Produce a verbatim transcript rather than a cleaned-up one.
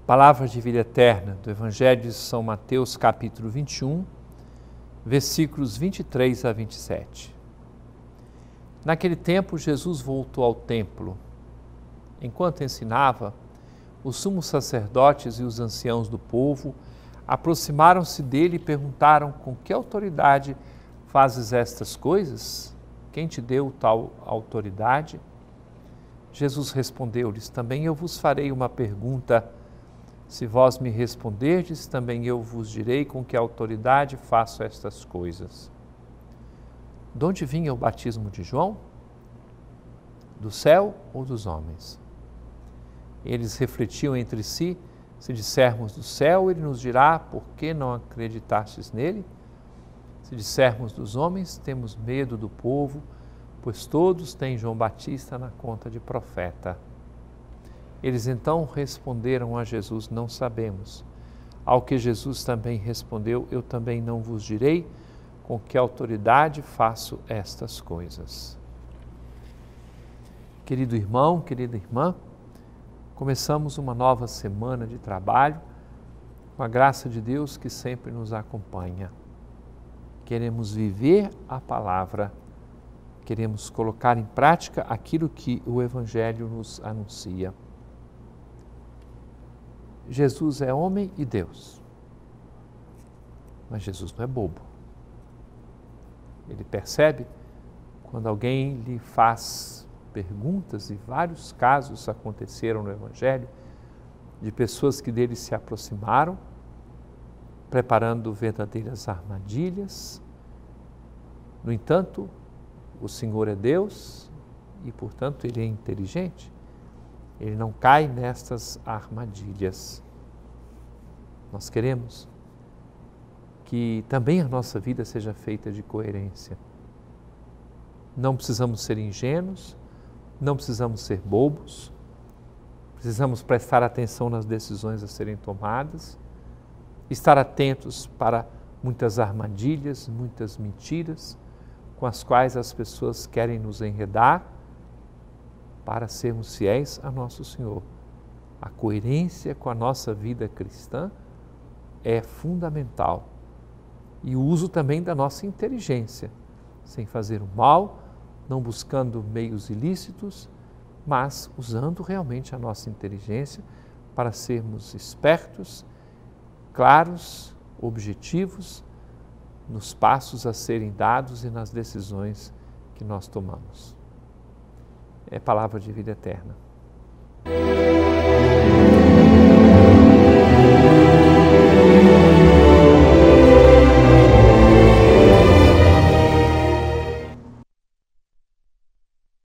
Palavra de vida eterna do Evangelho de São Mateus, capítulo vinte e um, versículos vinte e três a vinte e sete. Naquele tempo, Jesus voltou ao templo. Enquanto ensinava, os sumos sacerdotes e os anciãos do povo aproximaram-se dele e perguntaram: com que autoridade fazes estas coisas? Quem te deu tal autoridade? Jesus respondeu-lhes: também eu vos farei uma pergunta. Se vós me responderdes, também eu vos direi com que autoridade faço estas coisas. De onde vinha o batismo de João? Do céu ou dos homens? Eles refletiam entre si: se dissermos do céu, ele nos dirá: por que não acreditastes nele? Se dissermos dos homens, temos medo do povo, pois todos têm João Batista na conta de profeta. Eles então responderam a Jesus: não sabemos. Ao que Jesus também respondeu: eu também não vos direi com que autoridade faço estas coisas. Querido irmão, querida irmã, começamos uma nova semana de trabalho com a graça de Deus que sempre nos acompanha. Queremos viver a palavra, queremos colocar em prática aquilo que o Evangelho nos anuncia. Jesus é homem e Deus, mas Jesus não é bobo. Ele percebe quando alguém lhe faz perguntas, e vários casos aconteceram no Evangelho, de pessoas que dele se aproximaram, preparando verdadeiras armadilhas. No entanto, o Senhor é Deus e, portanto, Ele é inteligente. Ele não cai nestas armadilhas. Nós queremos que também a nossa vida seja feita de coerência. Não precisamos ser ingênuos, não precisamos ser bobos, precisamos prestar atenção nas decisões a serem tomadas, estar atentos para muitas armadilhas, muitas mentiras com as quais as pessoas querem nos enredar, para sermos fiéis a nosso Senhor. A coerência com a nossa vida cristã é fundamental. E o uso também da nossa inteligência, sem fazer o mal, não buscando meios ilícitos, mas usando realmente a nossa inteligência para sermos espertos, claros, objetivos nos passos a serem dados e nas decisões que nós tomamos. É palavra de vida eterna.